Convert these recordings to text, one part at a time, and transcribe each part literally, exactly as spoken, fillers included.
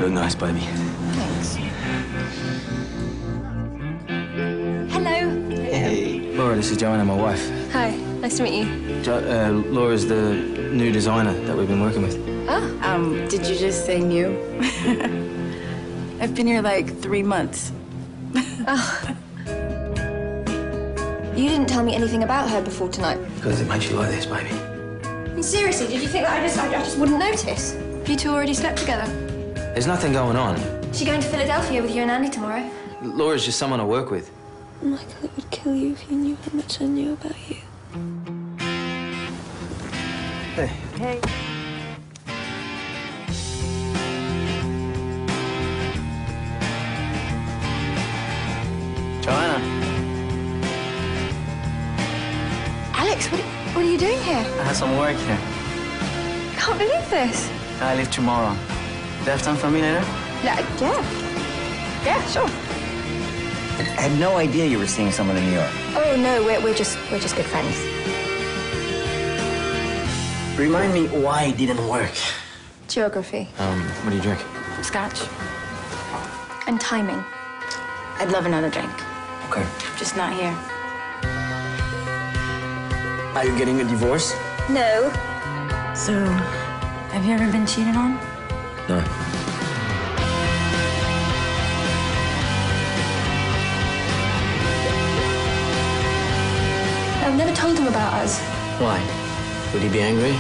You look nice, baby. Thanks. Hello. Hey. Laura, this is Joanna, my wife. Hi. Nice to meet you. Jo uh, Laura's the new designer that we've been working with. Oh. Um, did you just say new? I've been here like three months. Oh. You didn't tell me anything about her before tonight. Because it makes you like this, baby. I mean, seriously, did you think that I just, I, I just wouldn't notice? You two already slept together. There's nothing going on. Is she going to Philadelphia with you and Andy tomorrow? Laura's just someone I work with. Michael, it would kill you if you knew how much I knew about you. Hey. Hey. Joanna. Alex, what, what are you doing here? I have some work here. I can't believe this. I leave tomorrow. Do you have time for me later? Yeah, yeah. Yeah, sure. I had no idea you were seeing someone in New York. Oh, no, we're, we're just, we're just good friends. Remind me why it didn't work. Geography. Um, what do you drink? Scotch. And timing. I'd love another drink. Okay. Just not here. Are you getting a divorce? No. So, have you ever been cheated on? No. I've never told him about us. Why? Would he be angry?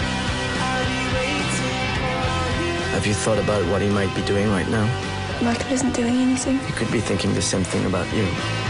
Have you thought about what he might be doing right now? Michael isn't doing anything. He could be thinking the same thing about you.